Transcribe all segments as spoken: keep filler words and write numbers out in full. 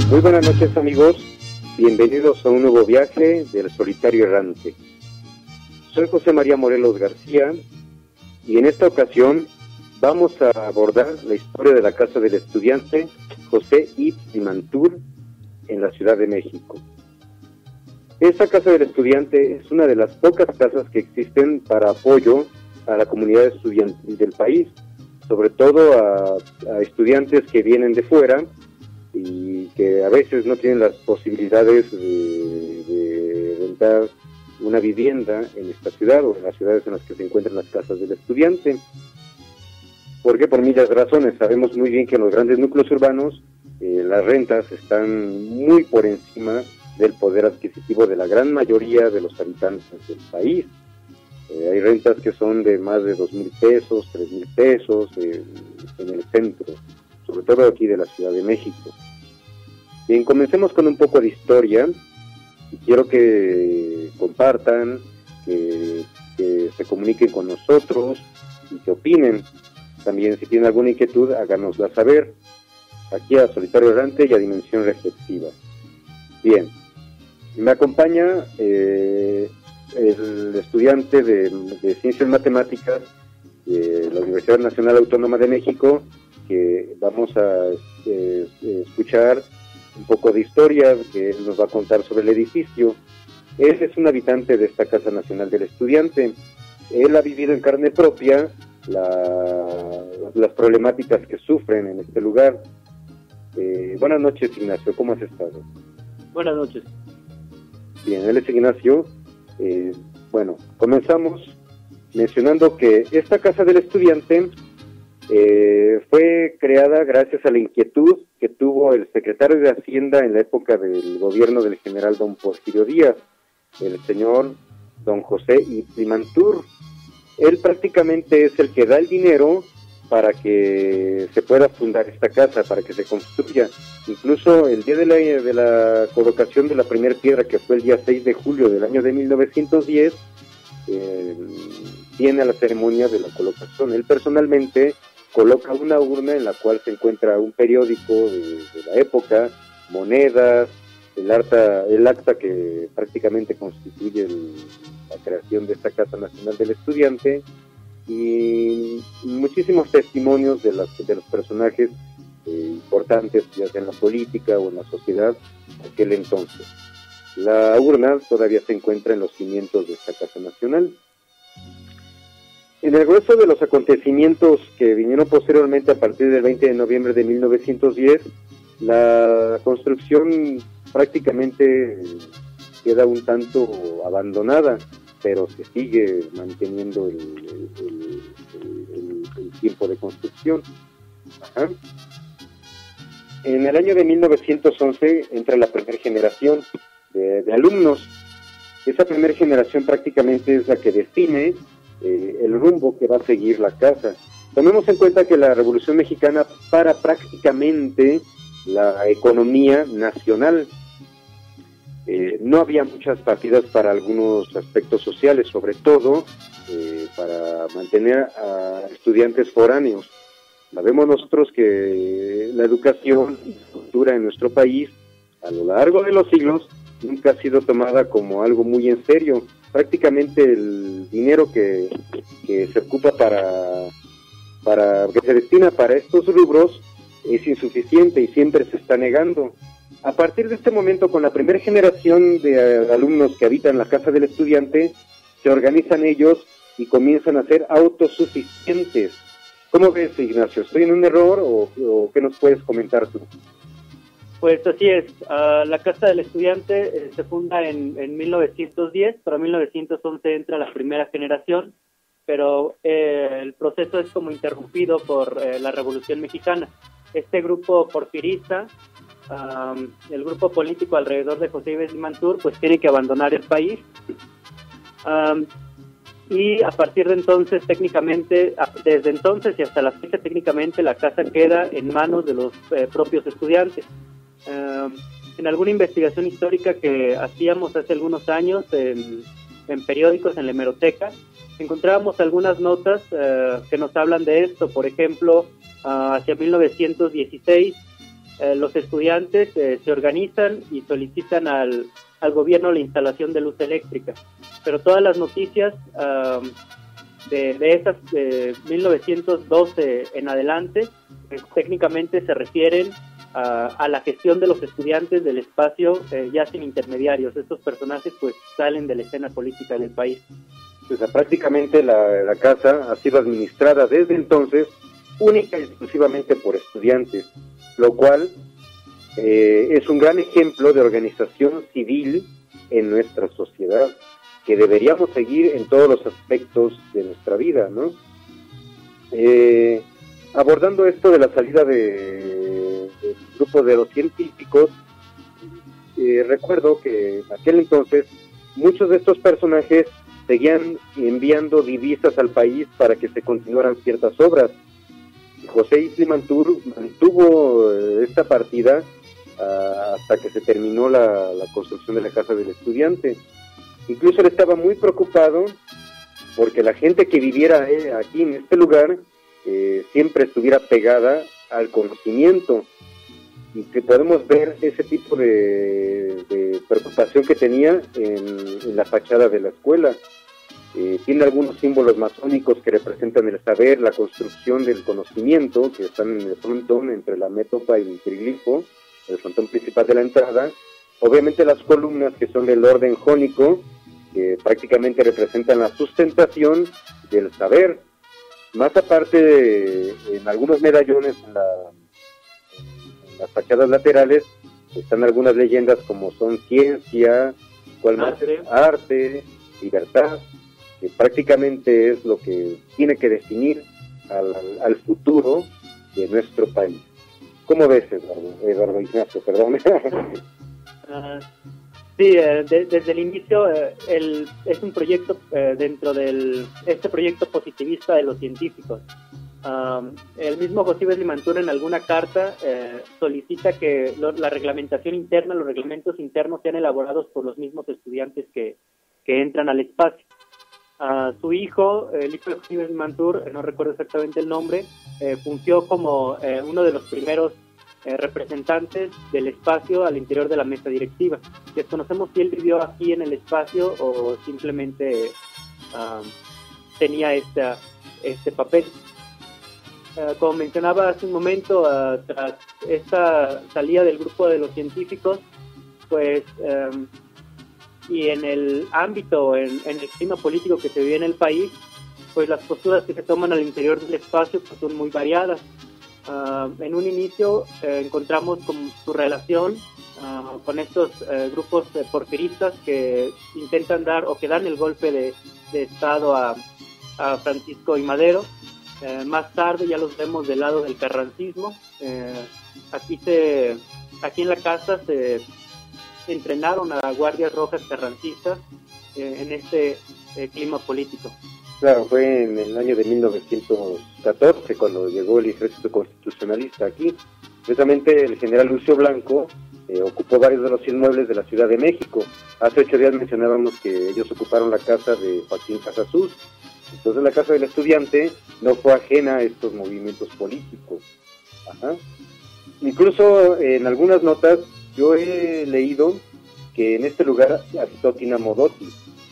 Muy buenas noches, amigos, bienvenidos a un nuevo viaje del solitario errante. Soy José María Morelos García y en esta ocasión vamos a abordar la historia de la casa del estudiante José I. Limantur en la Ciudad de México. Esta casa del estudiante es una de las pocas casas que existen para apoyo a la comunidad estudiantil del país, sobre todo a, a estudiantes que vienen de fuera y que a veces no tienen las posibilidades de, de rentar una vivienda en esta ciudad o en las ciudades en las que se encuentran las casas del estudiante. Porque por miles de razones sabemos muy bien que en los grandes núcleos urbanos eh, las rentas están muy por encima del poder adquisitivo de la gran mayoría de los habitantes del país. Eh, hay rentas que son de más de dos mil pesos, tres mil pesos eh, en el centro, sobre todo aquí de la Ciudad de México. Bien, comencemos con un poco de historia y quiero que compartan, que, que se comuniquen con nosotros y que opinen. También si tienen alguna inquietud, háganosla saber aquí a Solitario Errante y a Dimensión Reflexiva. Bien, me acompaña eh, el estudiante de, de Ciencias Matemáticas de la Universidad Nacional Autónoma de México, que vamos a eh, escuchar un poco de historia que él nos va a contar sobre el edificio. Él es un habitante de esta Casa Nacional del Estudiante. Él ha vivido en carne propia la, las problemáticas que sufren en este lugar. Eh, buenas noches, Ignacio, ¿cómo has estado? Buenas noches. Bien, él es Ignacio. Eh, bueno, comenzamos mencionando que esta Casa del Estudiante eh, fue creada gracias a la inquietud que tuvo el secretario de Hacienda en la época del gobierno del general don Porfirio Díaz, el señor don José I. Limantur. Él prácticamente es el que da el dinero para que se pueda fundar esta casa, para que se construya. Incluso el día de la, de la colocación de la primera piedra, que fue el día seis de julio del año de mil novecientos diez, eh, viene a la ceremonia de la colocación. Él personalmente coloca una urna en la cual se encuentra un periódico de, de la época, monedas, el acta, el acta que prácticamente constituye el, la creación de esta Casa Nacional del Estudiante, y muchísimos testimonios de, las, de los personajes eh, importantes, ya sea en la política o en la sociedad de aquel entonces. La urna todavía se encuentra en los cimientos de esta Casa Nacional. En el grueso de los acontecimientos que vinieron posteriormente a partir del veinte de noviembre de mil novecientos diez, la construcción prácticamente queda un tanto abandonada, pero se sigue manteniendo el, el, el, el, el tiempo de construcción. Ajá. En el año de mil novecientos once entra la primera generación de, de alumnos. Esa primera generación prácticamente es la que define eh, el rumbo que va a seguir la casa. Tomemos en cuenta que la Revolución Mexicana para prácticamente la economía nacional. Eh, no había muchas partidas para algunos aspectos sociales, sobre todo eh, para mantener a estudiantes foráneos. Sabemos nosotros que la educación y la cultura en nuestro país, a lo largo de los siglos, nunca ha sido tomada como algo muy en serio. Prácticamente el dinero que, que se ocupa para, para, que se destina para estos rubros es insuficiente y siempre se está negando. A partir de este momento, con la primera generación de uh, alumnos que habitan la Casa del Estudiante, se organizan ellos y comienzan a ser autosuficientes. ¿Cómo ves, Ignacio? ¿Estoy en un error o, o qué nos puedes comentar tú? Pues así es. Uh, la Casa del Estudiante eh, se funda en, en mil novecientos diez, pero en mil novecientos once entra la primera generación, pero eh, el proceso es como interrumpido por eh, la Revolución Mexicana. Este grupo porfirista, Um, el grupo político alrededor de José I. Limantur, pues tiene que abandonar el país, um, y a partir de entonces, técnicamente, desde entonces y hasta la fecha, técnicamente la casa queda en manos de los eh, propios estudiantes. Um, en alguna investigación histórica que hacíamos hace algunos años en, en periódicos, en la hemeroteca, encontrábamos algunas notas uh, que nos hablan de esto. Por ejemplo, uh, hacia mil novecientos dieciséis eh, los estudiantes eh, se organizan y solicitan al, al gobierno la instalación de luz eléctrica. Pero todas las noticias uh, de, de esas de mil novecientos doce en adelante, pues, técnicamente se refieren a, a la gestión de los estudiantes del espacio eh, ya sin intermediarios. Estos personajes pues salen de la escena política del país. O sea, prácticamente la, la casa ha sido administrada desde entonces única y exclusivamente por estudiantes, lo cual eh, es un gran ejemplo de organización civil en nuestra sociedad, que deberíamos seguir en todos los aspectos de nuestra vida, ¿no? Eh, abordando esto de la salida de, del grupo de los científicos, eh, recuerdo que en aquel entonces muchos de estos personajes seguían enviando divisas al país para que se continuaran ciertas obras. José Isli Mantur mantuvo esta partida uh, hasta que se terminó la, la construcción de la Casa del Estudiante. Incluso él estaba muy preocupado porque la gente que viviera eh, aquí en este lugar eh, siempre estuviera pegada al conocimiento, y que podemos ver ese tipo de, de preocupación que tenía en, en la fachada de la escuela. Eh, tiene algunos símbolos masónicos que representan el saber, la construcción del conocimiento, que están en el frontón entre la métopa y el triglifo, el frontón principal de la entrada. Obviamente las columnas, que son del orden jónico, que prácticamente representan la sustentación del saber. Más aparte, de, en algunos medallones, en, la, en las fachadas laterales, están algunas leyendas como son ciencia, cual más es arte, libertad, que prácticamente es lo que tiene que definir al, al, al futuro de nuestro país. ¿Cómo ves, Eduardo, Eduardo Ignacio? Perdón. uh, sí, eh, de, desde el inicio eh, el, es un proyecto eh, dentro del este proyecto positivista de los científicos. Um, el mismo José Isli Mantur en alguna carta eh, solicita que lo, la reglamentación interna, los reglamentos internos sean elaborados por los mismos estudiantes que, que entran al espacio. Uh, su hijo, el hijo de José Isli Mantur, no recuerdo exactamente el nombre, eh, fungió como eh, uno de los primeros eh, representantes del espacio al interior de la mesa directiva. Desconocemos si él vivió aquí en el espacio o simplemente uh, tenía esta, este papel. Uh, como mencionaba hace un momento, uh, tras esta salida del grupo de los científicos, pues... Um, y en el ámbito, en, en el clima político que se vive en el país, pues las posturas que se toman al interior del espacio pues, son muy variadas. Uh, en un inicio eh, encontramos con su relación uh, con estos eh, grupos eh, porfiristas que intentan dar o que dan el golpe de, de Estado a, a Francisco I. Madero. Eh, más tarde ya los vemos del lado del carrancismo. Eh, aquí, se, aquí en la casa se... entrenaron a guardias rojas carrancistas eh, en este eh, clima político. Claro, fue en el año de mil novecientos catorce cuando llegó el ejército constitucionalista aquí. Precisamente el general Lucio Blanco eh, ocupó varios de los inmuebles de la Ciudad de México. Hace ocho días mencionábamos que ellos ocuparon la casa de Joaquín Casasus. Entonces la Casa del Estudiante no fue ajena a estos movimientos políticos. Ajá. Incluso en algunas notas yo he leído que en este lugar habitó Tina Modotti.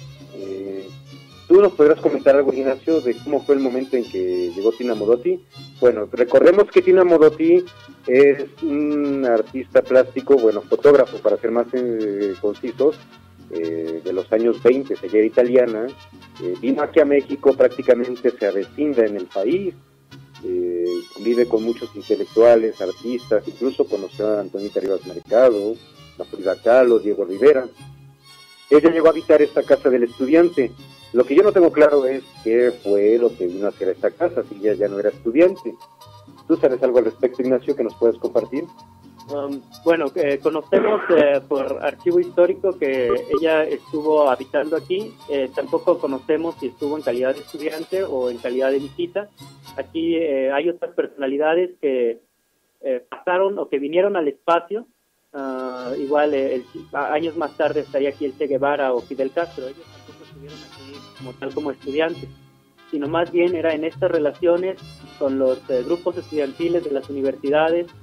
Eh, ¿Tú nos podrás comentar algo, Ignacio, de cómo fue el momento en que llegó Tina Modotti? Bueno, recordemos que Tina Modotti es un artista plástico, bueno, fotógrafo, para ser más eh, concisos, eh, de los años veinte, ella era italiana, eh, vino aquí a México, prácticamente se avecinda en el país, eh, convive con muchos intelectuales, artistas, incluso conoció a Antonita Rivas Mercado, a Frida Kahlo, Diego Rivera. Ella llegó a habitar esta Casa del Estudiante. Lo que yo no tengo claro es qué fue lo que vino a hacer a esta casa, si ella ya no era estudiante. ¿Tú sabes algo al respecto, Ignacio, que nos puedas compartir? Um, bueno, eh, conocemos eh, por archivo histórico que ella estuvo habitando aquí. Eh, tampoco conocemos si estuvo en calidad de estudiante o en calidad de visita. Aquí eh, hay otras personalidades que eh, pasaron o que vinieron al espacio. Uh, igual eh, el, años más tarde estaría aquí el Che Guevara o Fidel Castro. Ellos tampoco estuvieron aquí como tal como estudiantes, sino más bien era en estas relaciones con los eh, grupos estudiantiles de las universidades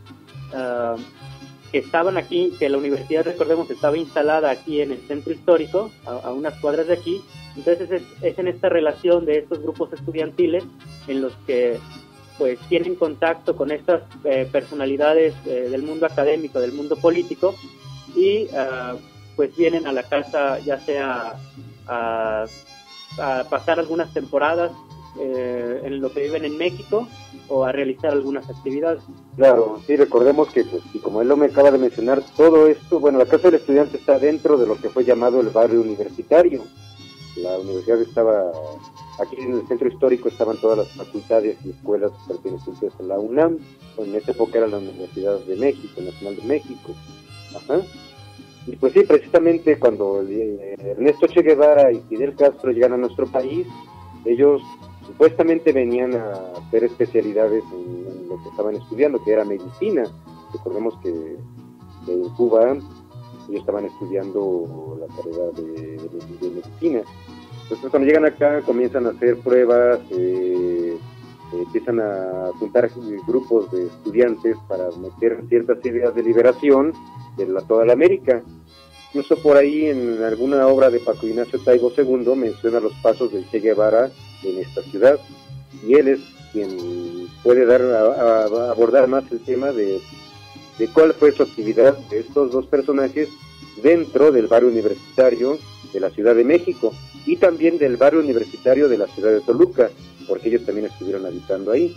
uh, que estaban aquí, que la universidad, recordemos, estaba instalada aquí en el centro histórico, a, a unas cuadras de aquí. Entonces es, es en esta relación de estos grupos estudiantiles en los que pues tienen contacto con estas eh, personalidades eh, del mundo académico, del mundo político, y uh, pues vienen a la casa ya sea a, a pasar algunas temporadas eh, en lo que viven en México o a realizar algunas actividades. Claro, sí, recordemos que, pues, y como él lo me acaba de mencionar, todo esto, bueno, la Casa del Estudiante está dentro de lo que fue llamado el barrio universitario. La universidad estaba, aquí en el centro histórico estaban todas las facultades y escuelas pertenecientes a la UNAM, en esa época era la Universidad de México, Nacional de México. Ajá. Y pues sí, precisamente cuando eh, Ernesto Che Guevara y Fidel Castro llegan a nuestro país, ellos supuestamente venían a hacer especialidades en, en lo que estaban estudiando, que era medicina. Recordemos que, que en Cuba ellos estaban estudiando la carrera de, de, de medicina. Entonces cuando llegan acá comienzan a hacer pruebas, eh, eh, empiezan a juntar grupos de estudiantes para meter ciertas ideas de liberación de la, toda la América. Incluso por ahí en alguna obra de Paco Ignacio Taibo segundo menciona los pasos del Che Guevara en esta ciudad, y él es quien puede dar a, a abordar más el tema de, de cuál fue su actividad de estos dos personajes dentro del barrio universitario de la Ciudad de México y también del barrio universitario de la ciudad de Toluca, porque ellos también estuvieron habitando ahí.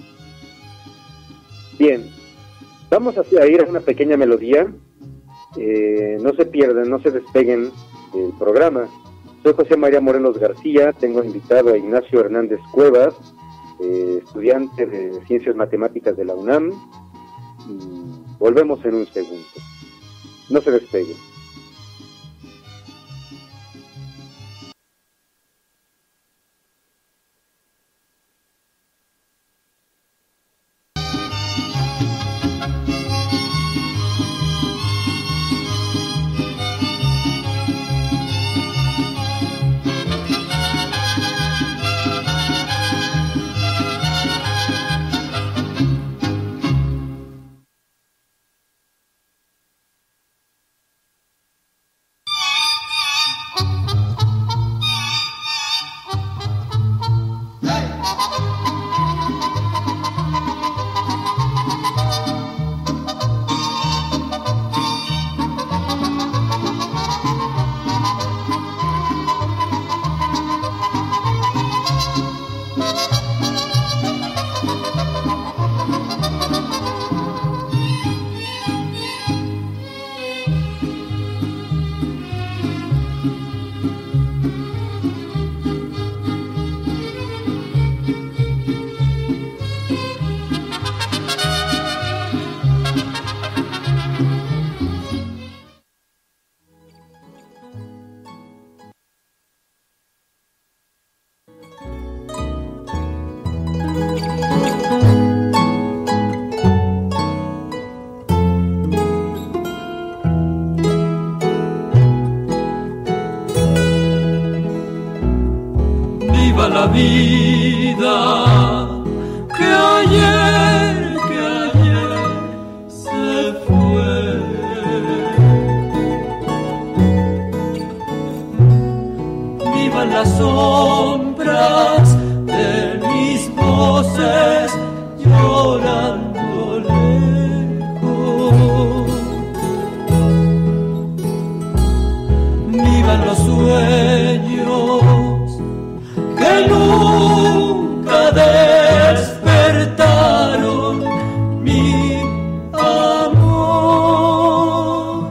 Bien, vamos a ir a una pequeña melodía. Eh, no se pierdan, no se despeguen del programa. Soy José María Morelos García, tengo invitado a Ignacio Hernández Cuevas, eh, estudiante de Ciencias Matemáticas de la UNAM, y volvemos en un segundo. No se despeguen. La vida que ayer, que ayer se fue. Vivan las sombras de mis voces llorando lejos. Vivan los sueños que nunca despertaron mi amor.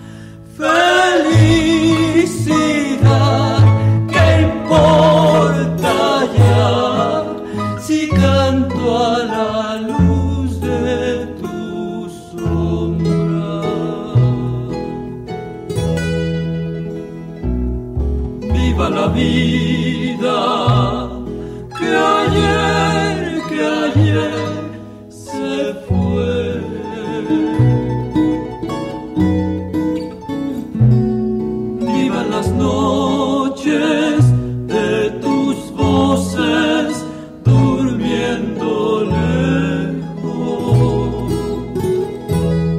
Felicidad, ¿qué importa ya si canto a la luz de tu sombra? Viva la vida que ayer, que ayer se fue. Vivan las noches de tus voces durmiendo lejos.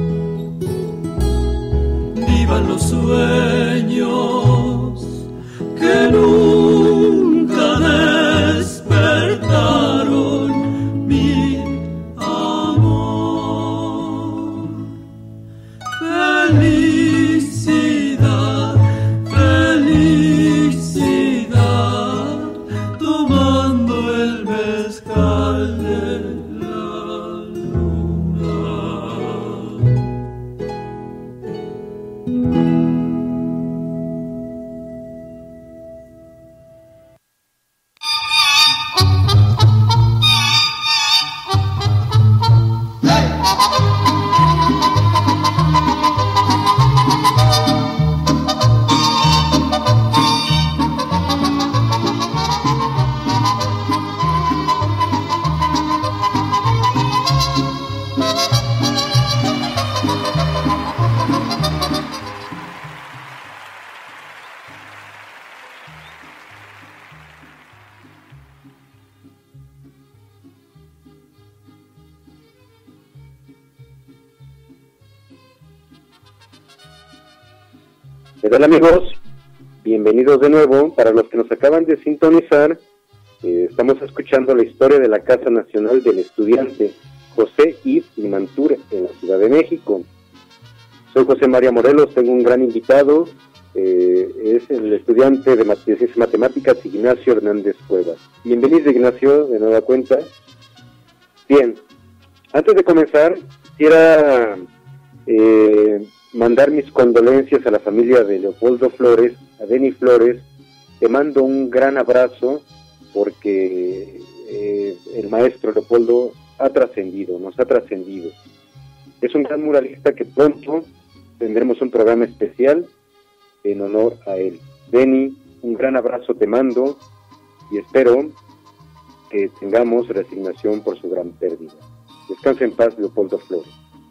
¿Qué tal, amigos? Bienvenidos de nuevo. Para los que nos acaban de sintonizar, eh, estamos escuchando la historia de la Casa Nacional del Estudiante José Yves Limantur en la Ciudad de México. Soy José María Morelos, tengo un gran invitado, eh, es el estudiante de Ciencias Matemáticas Ignacio Hernández Cuevas. Bienvenido, Ignacio, de nueva cuenta. Bien, antes de comenzar, quisiera eh, mandar mis condolencias a la familia de Leopoldo Flores, a Denny Flores. Te mando un gran abrazo porque eh, el maestro Leopoldo ha trascendido, nos ha trascendido. Es un gran muralista que pronto tendremos un programa especial en honor a él. Denny, un gran abrazo te mando y espero que tengamos resignación por su gran pérdida. Descansa en paz, Leopoldo Flores.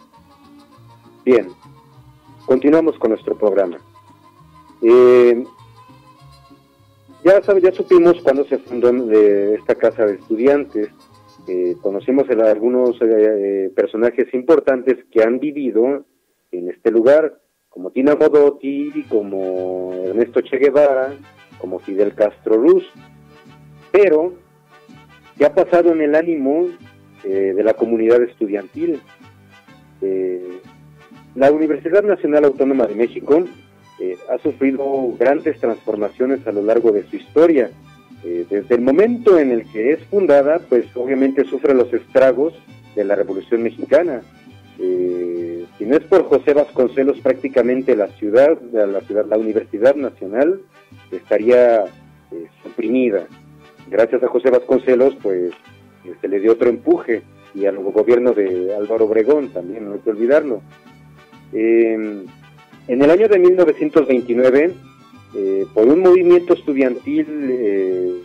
Bien, continuamos con nuestro programa. Eh, ya, sabe, ya supimos cuándo se fundó de esta casa de estudiantes. Eh, conocimos a algunos eh, personajes importantes que han vivido en este lugar, como Tina Modotti, como Ernesto Che Guevara, como Fidel Castro Ruz. Pero, ¿qué ha pasado en el ánimo eh, de la comunidad estudiantil? Eh, la Universidad Nacional Autónoma de México eh, ha sufrido grandes transformaciones a lo largo de su historia. Eh, desde el momento en el que es fundada, pues obviamente sufre los estragos de la Revolución Mexicana. Eh, si no es por José Vasconcelos, prácticamente la ciudad, la ciudad, la Universidad Nacional estaría eh, suprimida. Gracias a José Vasconcelos, pues eh, se le dio otro empuje, y al gobierno de Álvaro Obregón también, no hay que olvidarlo. Eh, en el año de mil novecientos veintinueve, eh, por un movimiento estudiantil eh,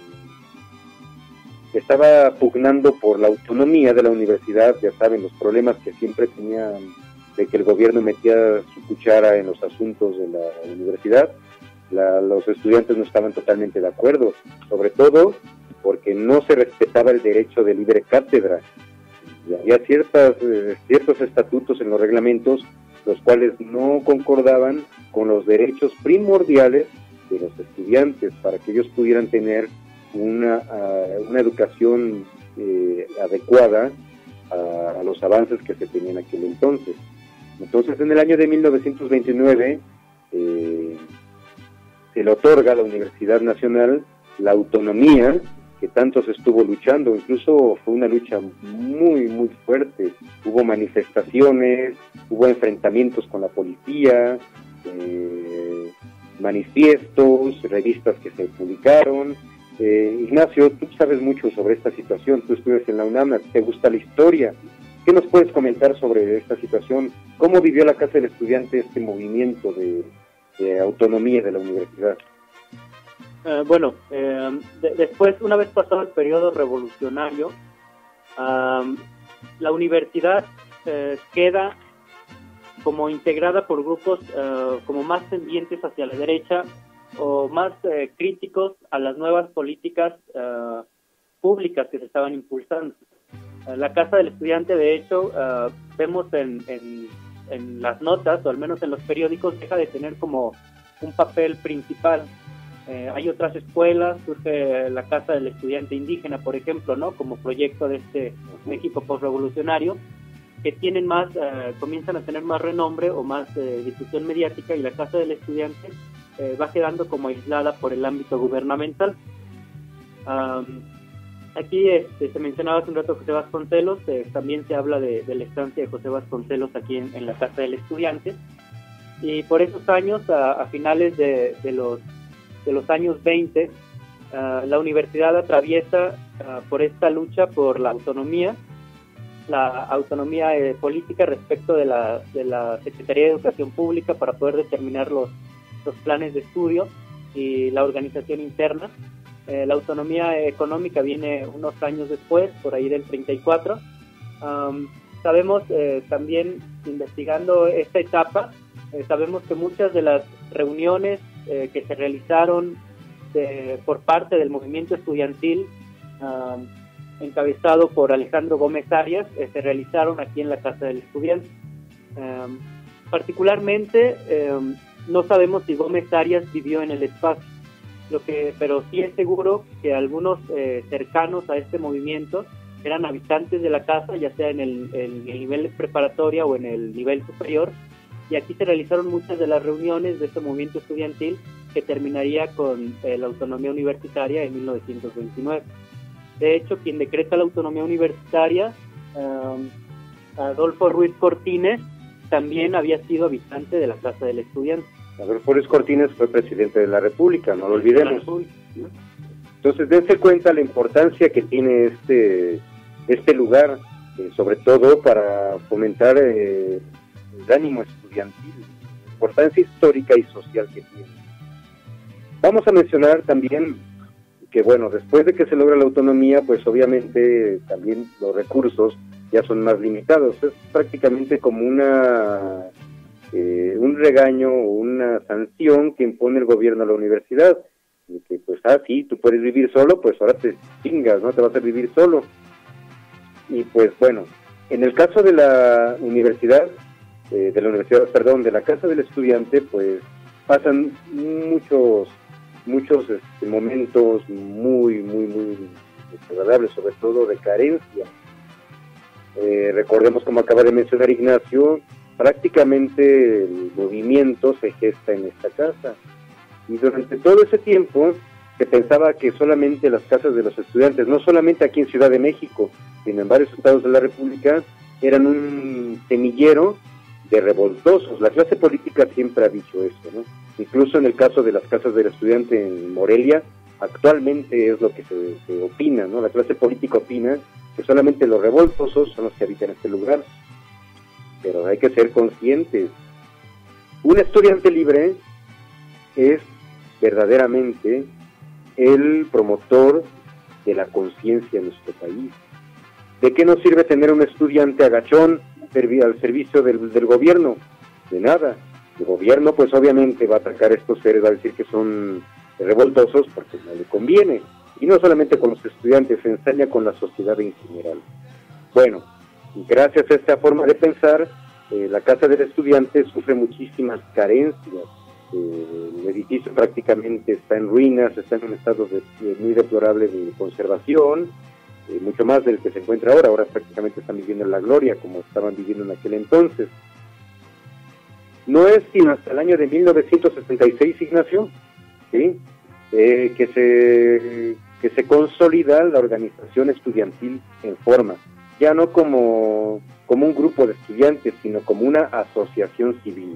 que estaba pugnando por la autonomía de la universidad, ya saben, los problemas que siempre tenían de que el gobierno metía su cuchara en los asuntos de la universidad, la, los estudiantes no estaban totalmente de acuerdo, sobre todo porque no se respetaba el derecho de libre cátedra. Y había ciertas, eh, ciertos estatutos en los reglamentos los cuales no concordaban con los derechos primordiales de los estudiantes para que ellos pudieran tener una, uh, una educación eh, adecuada a, a los avances que se tenían en aquel entonces. Entonces, en el año de mil novecientos veintinueve eh, se le otorga a la Universidad Nacional la autonomía que tanto se estuvo luchando. Incluso fue una lucha muy, muy fuerte. Hubo manifestaciones, hubo enfrentamientos con la policía, eh, manifiestos, revistas que se publicaron. Eh, Ignacio, tú sabes mucho sobre esta situación, tú estudias en la UNAM, te gusta la historia. ¿Qué nos puedes comentar sobre esta situación? ¿Cómo vivió la Casa del Estudiante este movimiento de, de autonomía de la universidad? Uh, bueno, eh, de, después, una vez pasado el periodo revolucionario, um, la universidad eh, queda como integrada por grupos uh, como más tendientes hacia la derecha o más eh, críticos a las nuevas políticas uh, públicas que se estaban impulsando. Uh, la Casa del Estudiante, de hecho, uh, vemos en, en, en las notas, o al menos en los periódicos, deja de tener como un papel principal. Eh, hay otras escuelas, surge la Casa del Estudiante Indígena, por ejemplo, ¿no? Como proyecto de este México postrevolucionario, que tienen más, eh, comienzan a tener más renombre o más eh, difusión mediática, y la Casa del Estudiante eh, va quedando como aislada por el ámbito gubernamental. Um, aquí este, se mencionaba hace un rato José Vasconcelos, eh, también se habla de, de la estancia de José Vasconcelos aquí en, en la Casa del Estudiante, y por esos años, a, a finales de, de los de los años veinte, uh, la universidad atraviesa uh, por esta lucha por la autonomía, la autonomía eh, política respecto de la, de la Secretaría de Educación Pública para poder determinar los, los planes de estudio y la organización interna. Eh, la autonomía económica viene unos años después, por ahí del treinta y cuatro. Um, sabemos eh, también, investigando esta etapa, eh, sabemos que muchas de las reuniones eh, que se realizaron de, por parte del movimiento estudiantil, um, encabezado por Alejandro Gómez Arias, eh, se realizaron aquí en la Casa del Estudiante. Um, particularmente, um, no sabemos si Gómez Arias vivió en el espacio, lo que, pero sí es seguro que algunos eh, cercanos a este movimiento eran habitantes de la casa, ya sea en el, en el nivel preparatoria o en el nivel superior, y aquí se realizaron muchas de las reuniones de este movimiento estudiantil que terminaría con eh, la autonomía universitaria en mil novecientos veintinueve. De hecho, quien decreta la autonomía universitaria, um, Adolfo Ruiz Cortines, también había sido habitante de la Casa del Estudiante. Adolfo Ruiz Cortines fue presidente de la República, no lo olvidemos. Entonces, dense cuenta la importancia que tiene este, este lugar, eh, sobre todo para fomentar eh, el ánimo estudiantil, la importancia histórica y social que tiene. Vamos a mencionar también que, bueno, después de que se logra la autonomía, pues obviamente también los recursos ya son más limitados. Es prácticamente como una eh, un regaño o una sanción que impone el gobierno a la universidad. Y que, pues, ah, sí, tú puedes vivir solo, pues ahora te chingas, ¿no? Te vas a vivir solo. Y pues, bueno, en el caso de la universidad, eh, de la universidad, perdón, de la Casa del Estudiante, pues pasan muchos, muchos este, momentos muy, muy, muy desagradables, sobre todo de carencia. Eh, recordemos, como acaba de mencionar Ignacio, prácticamente el movimiento se gesta en esta casa. Y durante todo ese tiempo se pensaba que solamente las casas de los estudiantes, no solamente aquí en Ciudad de México, sino en varios estados de la República, eran un semillero de revoltosos. La clase política siempre ha dicho eso, ¿no? Incluso en el caso de las casas del estudiante en Morelia, actualmente es lo que se, se opina, ¿no? La clase política opina que solamente los revoltosos son los que habitan este lugar. Pero hay que ser conscientes. Un estudiante libre es verdaderamente el promotor de la conciencia en nuestro país. ¿De qué nos sirve tener un estudiante agachón al servicio del, del gobierno? De nada. El gobierno, pues obviamente va a atacar a estos seres, va a decir que son revoltosos porque no le conviene. Y no solamente con los estudiantes, se ensaña con la sociedad en general. Bueno, gracias a esta forma de pensar, eh, la Casa del Estudiante sufre muchísimas carencias. Eh, el edificio prácticamente está en ruinas, está en un estado de, de muy deplorable de conservación, eh, mucho más del que se encuentra ahora. Ahora prácticamente están viviendo en la gloria como estaban viviendo en aquel entonces. No es sino hasta el año de mil novecientos sesenta y seis, Ignacio, ¿sí? eh, que se que se consolida la organización estudiantil en forma, ya no como, como un grupo de estudiantes, sino como una asociación civil.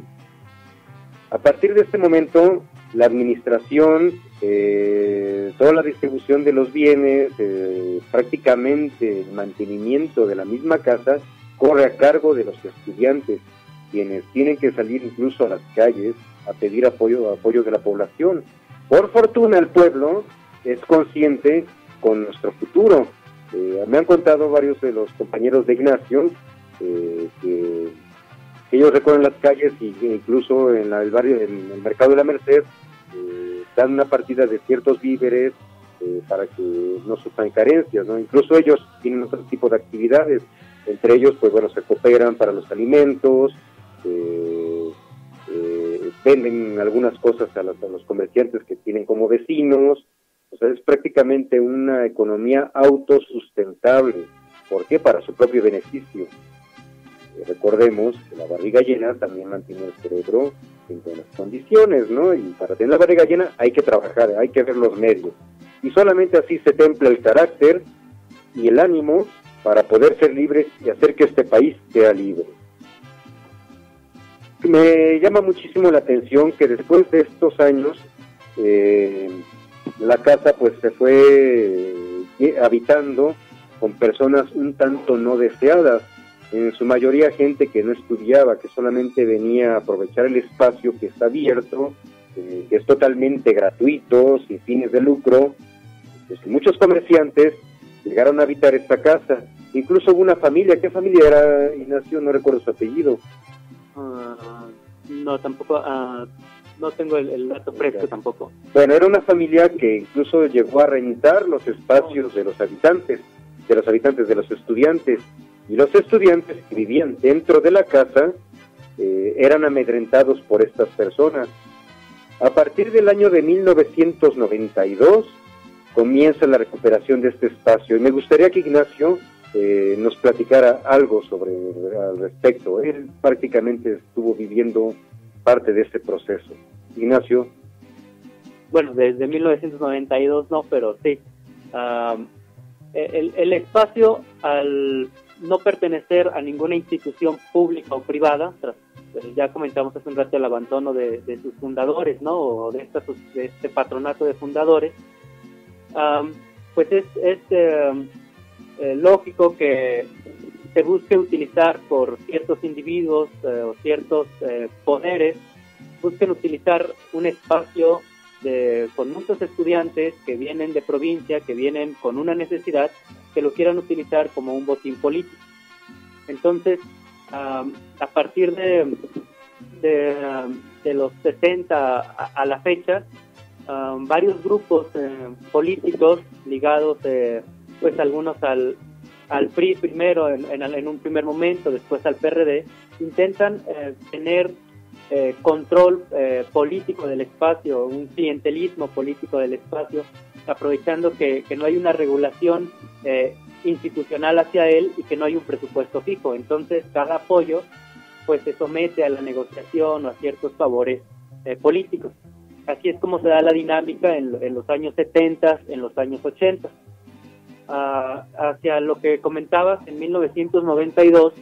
A partir de este momento, la administración, eh, toda la distribución de los bienes, eh, prácticamente el mantenimiento de la misma casa, corre a cargo de los estudiantes, quienes tienen que salir incluso a las calles a pedir apoyo, apoyo de la población. Por fortuna, el pueblo es consciente con nuestro futuro. Eh, me han contado varios de los compañeros de Ignacio eh, que ellos recorren las calles y incluso en la, el barrio, en el mercado de la Merced, eh, dan una partida de ciertos víveres eh, para que no sufran carencias, ¿no? Incluso ellos tienen otro tipo de actividades, entre ellos, pues bueno, se cooperan para los alimentos, eh, eh, venden algunas cosas a los, a los comerciantes que tienen como vecinos. O sea, es prácticamente una economía autosustentable. ¿Por qué? Para su propio beneficio. Eh, recordemos que la barriga llena también mantiene el cerebro en buenas condiciones, ¿no? Y para tener la barriga llena hay que trabajar, hay que ver los medios. Y solamente así se templa el carácter y el ánimo para poder ser libres y hacer que este país sea libre. Me llama muchísimo la atención que después de estos años, eh, la casa pues se fue eh, habitando con personas un tanto no deseadas, en su mayoría gente que no estudiaba, que solamente venía a aprovechar el espacio que está abierto, eh, que es totalmente gratuito, sin fines de lucro. Pues muchos comerciantes llegaron a habitar esta casa. Incluso hubo una familia. ¿Qué familia era, Ignacio? No recuerdo su apellido. Uh, no, tampoco, uh, no tengo el, el dato fresco tampoco. Bueno, era una familia que incluso llegó a rentar los espacios de los habitantes, de los habitantes, de los estudiantes, y los estudiantes que vivían dentro de la casa eh, eran amedrentados por estas personas. A partir del año de mil novecientos noventa y dos comienza la recuperación de este espacio y me gustaría que Ignacio eh, nos platicara algo sobre al respecto. Él prácticamente estuvo viviendo parte de este proceso. Ignacio. Bueno, desde mil novecientos noventa y dos no, pero sí. Um, el, el espacio, al no pertenecer a ninguna institución pública o privada, tras, ya comentamos hace un rato el abandono de, de sus fundadores, ¿no? O de, esta, de este patronato de fundadores, um, pues es, es eh, eh, lógico que se busque utilizar por ciertos individuos eh, o ciertos eh, poderes, busquen utilizar un espacio de, con muchos estudiantes que vienen de provincia, que vienen con una necesidad, que lo quieran utilizar como un botín político. Entonces, um, a partir de, de, um, de los sesenta a, a la fecha, um, varios grupos eh, políticos ligados, eh, pues algunos al, al P R I primero, en, en, en un primer momento, después al P R D, intentan eh, tener Eh, control eh, político del espacio, un clientelismo político del espacio, aprovechando que, que no hay una regulación eh, institucional hacia él y que no hay un presupuesto fijo. Entonces, cada apoyo pues se somete a la negociación o a ciertos favores eh, políticos. Así es como se da la dinámica en, en los años setenta, en los años ochenta. Uh, hacia lo que comentabas, en mil novecientos noventa y dos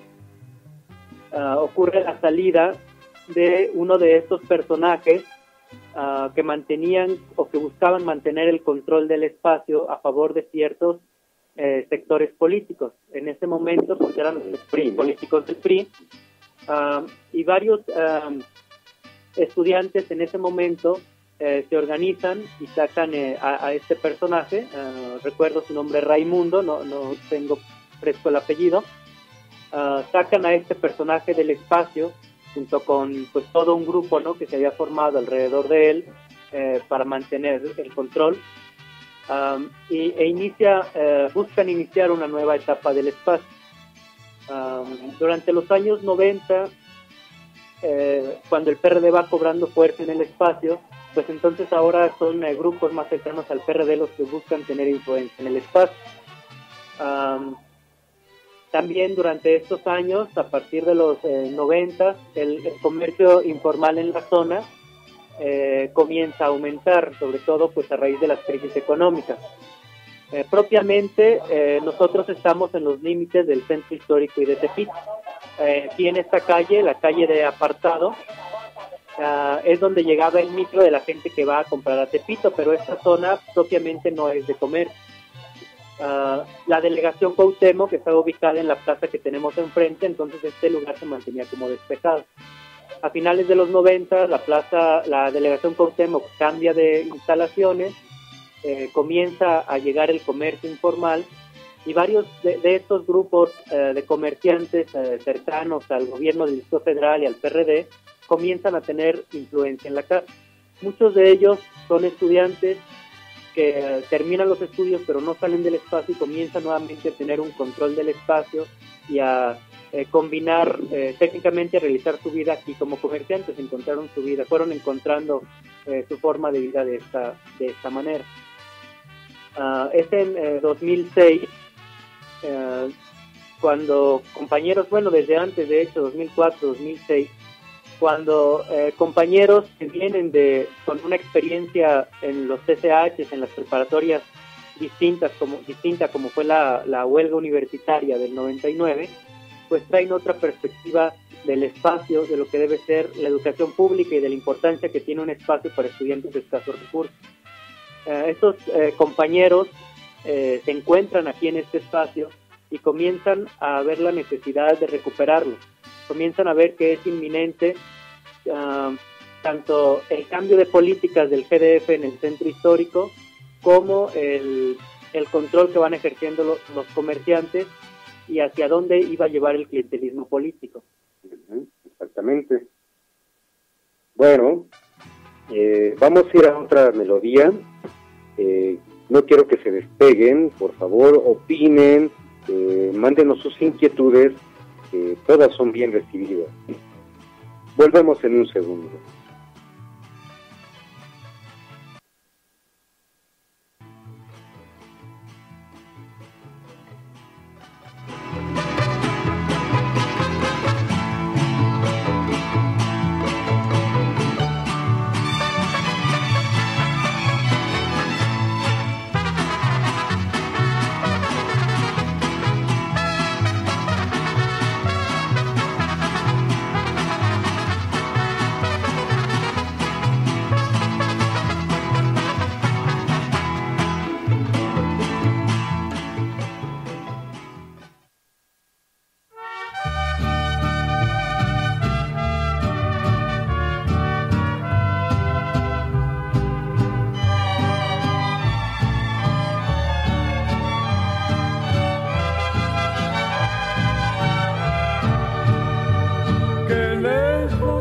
uh, ocurre la salida de uno de estos personajes uh, que mantenían o que buscaban mantener el control del espacio a favor de ciertos eh, sectores políticos. En ese momento, pues eran los P R I, políticos del P R I, uh, y varios uh, estudiantes en ese momento eh, se organizan y sacan eh, a, a este personaje, uh, recuerdo su nombre, Raimundo, no, no tengo fresco el apellido, uh, sacan a este personaje del espacio junto con pues todo un grupo, ¿no?, que se había formado alrededor de él eh, para mantener el control, um, y, e inicia, eh, buscan iniciar una nueva etapa del espacio. Um, durante los años noventa, eh, cuando el P R D va cobrando fuerza en el espacio, pues entonces ahora son eh, grupos más cercanos al P R D los que buscan tener influencia en el espacio. Um, También durante estos años, a partir de los eh, noventa, el, el comercio informal en la zona eh, comienza a aumentar, sobre todo pues a raíz de las crisis económicas. Eh, propiamente, eh, nosotros estamos en los límites del centro histórico y de Tepito. Eh, aquí en esta calle, la calle de Apartado, uh, es donde llegaba el micro de la gente que va a comprar a Tepito, pero esta zona propiamente no es de comercio. Uh, la delegación Cuauhtémoc, que está ubicada en la plaza que tenemos enfrente, entonces este lugar se mantenía como despejado. A finales de los noventa, la plaza, la delegación Cuauhtémoc cambia de instalaciones, eh, comienza a llegar el comercio informal y varios de, de estos grupos eh, de comerciantes eh, cercanos al gobierno del Distrito Federal y al P R D comienzan a tener influencia en la casa. Muchos de ellos son estudiantes que uh, terminan los estudios pero no salen del espacio y comienzan nuevamente a tener un control del espacio y a eh, combinar, eh, técnicamente a realizar su vida aquí como comerciantes, encontraron su vida, fueron encontrando eh, su forma de vida de esta, de esta manera. Uh, es en eh, dos mil seis, eh, cuando compañeros, bueno, desde antes de hecho, dos mil cuatro, dos mil seis, cuando eh, compañeros que vienen de con una experiencia en los C C H, en las preparatorias distintas como distinta como fue la, la huelga universitaria del noventa y nueve, pues traen otra perspectiva del espacio, de lo que debe ser la educación pública y de la importancia que tiene un espacio para estudiantes de escasos recursos. Eh, estos eh, compañeros eh, se encuentran aquí en este espacio y comienzan a ver la necesidad de recuperarlo. Comienzan a ver que es inminente uh, tanto el cambio de políticas del G D F en el centro histórico como el, el control que van ejerciendo los, los comerciantes y hacia dónde iba a llevar el clientelismo político. Exactamente. Bueno, eh, vamos a ir a otra melodía. Eh, no quiero que se despeguen, por favor, opinen, eh, mándenos sus inquietudes, que todas son bien recibidas. Volvemos en un segundo.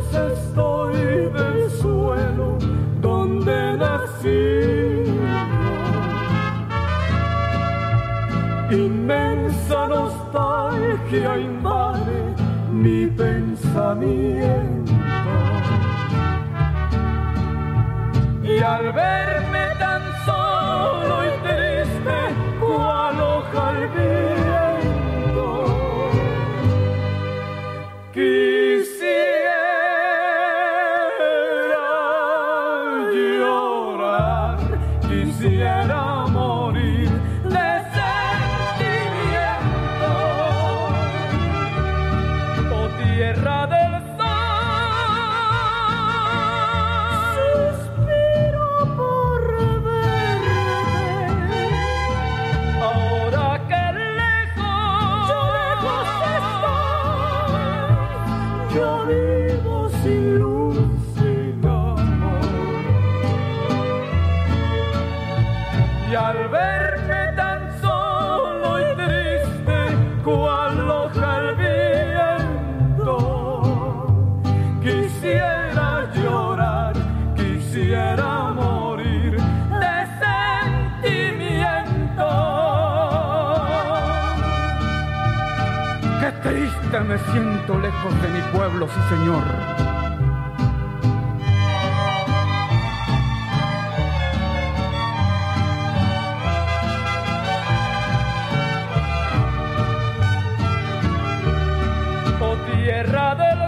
estoy del suelo donde nací. Inmensa nostalgia invade mi pensamiento. Y al verme tan solo y triste, cual hoja al viento, quisiera llorar, quisiera morir de sentimiento. Oh tierra del y al verme tan solo y triste, cual hoja al viento, quisiera llorar, quisiera morir de sentimiento. Qué triste me siento lejos de mi pueblo, sí señor. Tierra del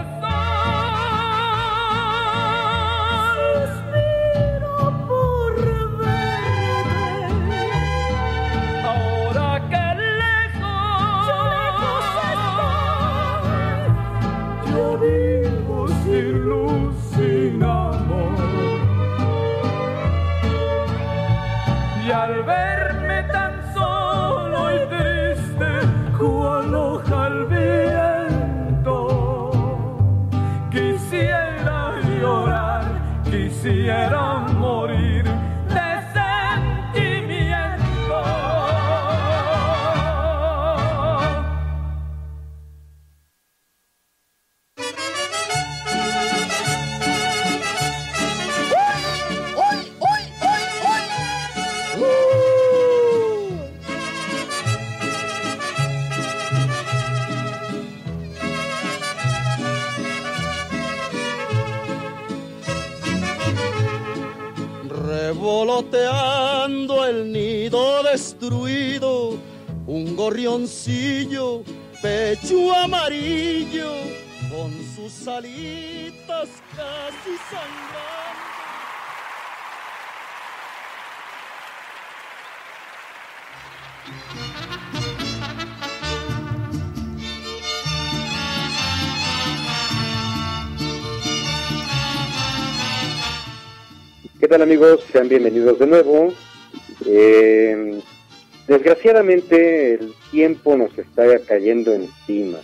sol, suspiro por verte, ahora que lejos, yo lejos estoy, yo vivo sin luz, sin amor. Y al verme tan solo y triste, cual hoja al viento, quisiera llorar, quisiera morir de sentimiento. ¡Uy, uy, uy, uy! ¡Uh! Revoloteando el nido destruido, un gorrioncillo, pecho amarillo, con sus alitas casi sangrando. ¿Qué tal, amigos? Sean bienvenidos de nuevo. Eh, desgraciadamente el tiempo nos está cayendo encima.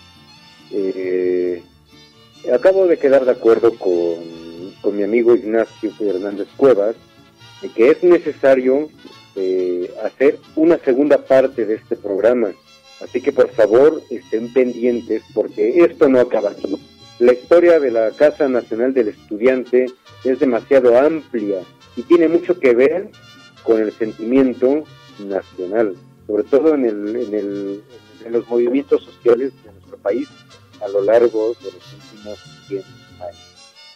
Eh, acabo de quedar de acuerdo con, con mi amigo Ignacio Hernández Cuevas de que es necesario eh, hacer una segunda parte de este programa. Así que por favor estén pendientes porque esto no acaba aquí. La historia de la Casa Nacional del Estudiante es demasiado amplia y tiene mucho que ver con el sentimiento nacional, sobre todo en, el, en, el, en los movimientos sociales de nuestro país a lo largo de los últimos cien años.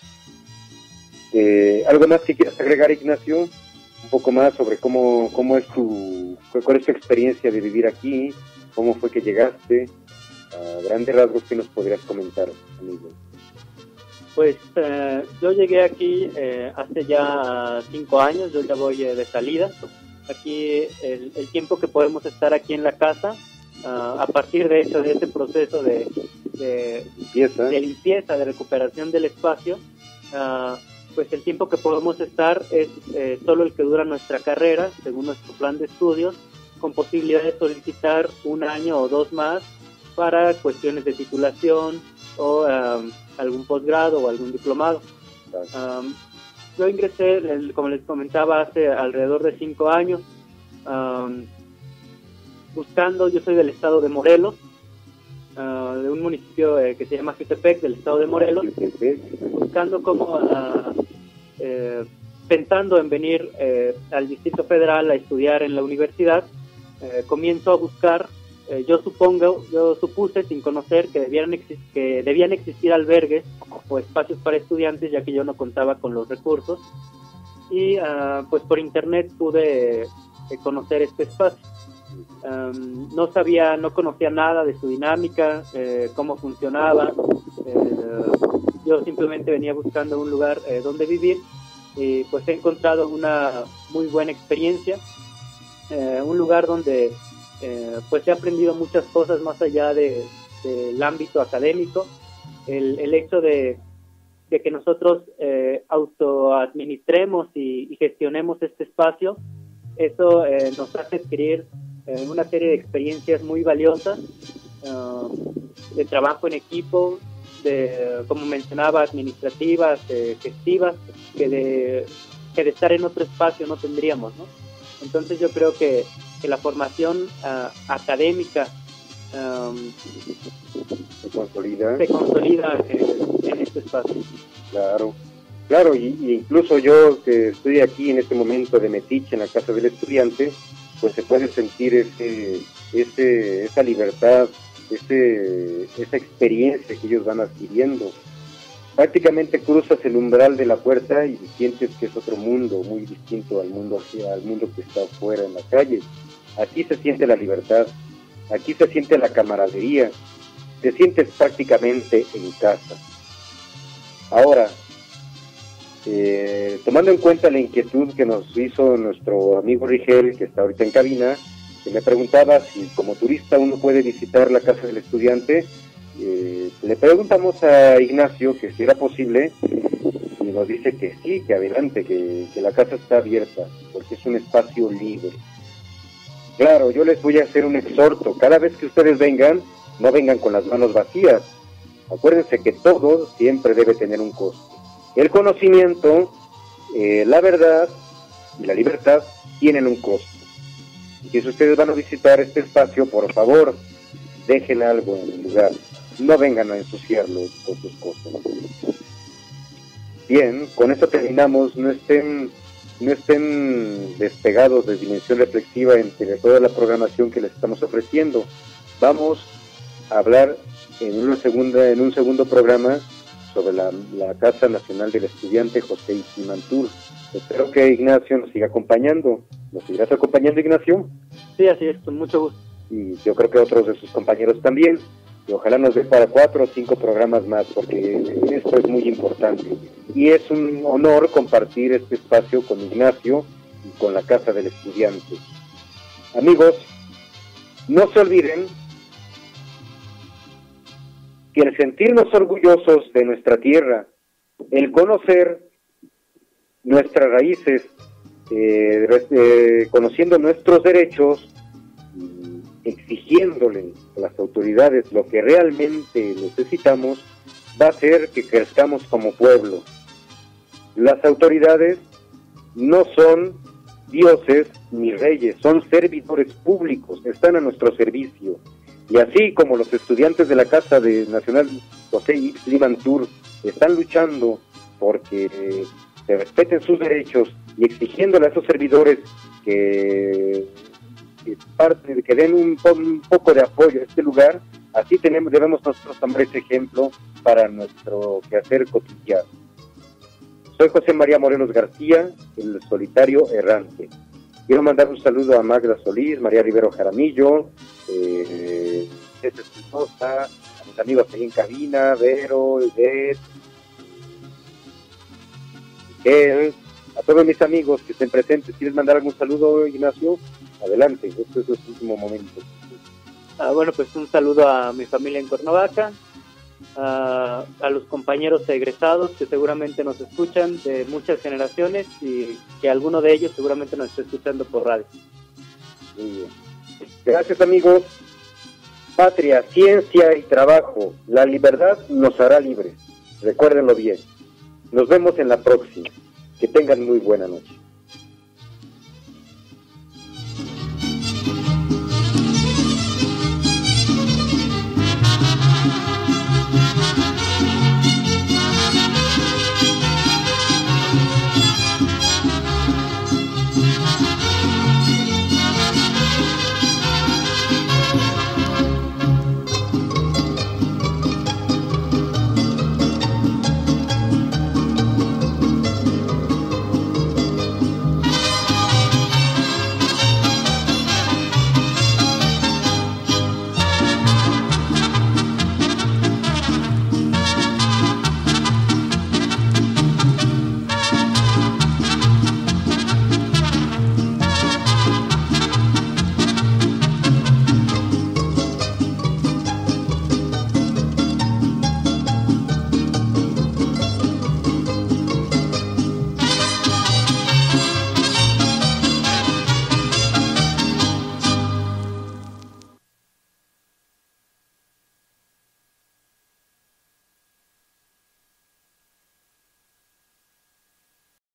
Eh, ¿Algo más que quieras agregar, Ignacio? Un poco más sobre cómo, cómo es tu, cuál es tu experiencia de vivir aquí, cómo fue que llegaste, a grandes rasgos que nos podrías comentar, amigo. Pues eh, yo llegué aquí eh, hace ya cinco años, yo ya voy eh, de salida. Aquí el, el tiempo que podemos estar aquí en la casa, uh, a partir de eso, de ese proceso de, de, limpieza. de limpieza, de recuperación del espacio, uh, pues el tiempo que podemos estar es eh, solo el que dura nuestra carrera, según nuestro plan de estudios, con posibilidad de solicitar un año o dos más para cuestiones de titulación o um, algún posgrado o algún diplomado. Um, yo ingresé, el, como les comentaba, hace alrededor de cinco años, um, buscando, yo soy del estado de Morelos, uh, de un municipio eh, que se llama Jutepec, del estado de Morelos, buscando cómo, uh, eh, pensando en venir eh, al Distrito Federal a estudiar en la universidad, eh, comienzo a buscar, eh, yo supongo, yo supuse sin conocer que debían, exi- que debían existir albergues o espacios para estudiantes, ya que yo no contaba con los recursos, y uh, pues por internet pude eh, conocer este espacio. Um, no sabía, no conocía nada de su dinámica, eh, cómo funcionaba. Eh, yo simplemente venía buscando un lugar eh, donde vivir y pues he encontrado una muy buena experiencia, eh, un lugar donde eh, pues he aprendido muchas cosas más allá de, del ámbito académico. El, el hecho de, de que nosotros eh, autoadministremos y, y gestionemos este espacio, eso eh, nos hace adquirir eh, una serie de experiencias muy valiosas, uh, de trabajo en equipo, de, como mencionaba, administrativas, eh, gestivas, que de, que de estar en otro espacio no tendríamos, ¿no? Entonces yo creo que, que la formación uh, académica um, se consolida, se consolida en, en este espacio. Claro. Claro, y, y incluso yo que estoy aquí en este momento de metiche en la casa del estudiante, pues se puede sentir ese, ese, esa libertad, ese, esa experiencia que ellos van adquiriendo. Prácticamente cruzas el umbral de la puerta y sientes que es otro mundo, muy distinto al mundo hacia, al mundo que está afuera en la calle. Aquí se siente la libertad, aquí se siente la camaradería, te sientes prácticamente en casa. Ahora, Eh, tomando en cuenta la inquietud que nos hizo nuestro amigo Rigel, que está ahorita en cabina, que me preguntaba si como turista uno puede visitar la casa del estudiante, eh, le preguntamos a Ignacio que si era posible, y nos dice que sí, que adelante, que, que la casa está abierta, porque es un espacio libre. Claro, yo les voy a hacer un exhorto: cada vez que ustedes vengan, no vengan con las manos vacías. Acuérdense que todo siempre debe tener un costo. El conocimiento, eh, la verdad y la libertad tienen un costo. Y si ustedes van a visitar este espacio, por favor, dejen algo en el lugar. No vengan a ensuciarlo con sus cosas. Bien, con esto terminamos. No estén, no estén despegados de Dimensión Reflexiva entre toda la programación que les estamos ofreciendo. Vamos a hablar en una segunda, en un segundo programa sobre la, la Casa Nacional del Estudiante José Ixtlimantur. Espero que Ignacio nos siga acompañando. ¿Nos seguirás acompañando, Ignacio? Sí, así es, con mucho gusto. Y yo creo que otros de sus compañeros también. Y ojalá nos dé para cuatro o cinco programas más, porque esto es muy importante. Y es un honor compartir este espacio con Ignacio y con la Casa del Estudiante. Amigos, no se olviden que el sentirnos orgullosos de nuestra tierra, el conocer nuestras raíces, eh, eh, conociendo nuestros derechos, exigiéndole a las autoridades lo que realmente necesitamos, va a hacer que crezcamos como pueblo. Las autoridades no son dioses ni reyes, son servidores públicos, están a nuestro servicio. Y así como los estudiantes de la Casa de Nacional José Ixtlimantur están luchando porque eh, se respeten sus derechos y exigiéndole a esos servidores que, que, parte, que den un, un poco de apoyo a este lugar, así tenemos, debemos nosotros tomar ese ejemplo para nuestro quehacer cotidiano. Soy José María Morelos García, el solitario errante. Quiero mandar un saludo a Magda Solís, María Rivero Jaramillo, eh, César Espinosa, a mis amigos ahí en cabina, Vero, Ivette, Miguel, a todos mis amigos que estén presentes. ¿Quieres mandar algún saludo, Ignacio? Adelante, este es el último momento. Ah, bueno, pues un saludo a mi familia en Cuernavaca, a, a los compañeros egresados que seguramente nos escuchan de muchas generaciones y que alguno de ellos seguramente nos está escuchando por radio. Muy bien. Gracias, amigos. Patria, ciencia y trabajo. La libertad nos hará libres. Recuérdenlo bien. Nos vemos en la próxima. Que tengan muy buena noche.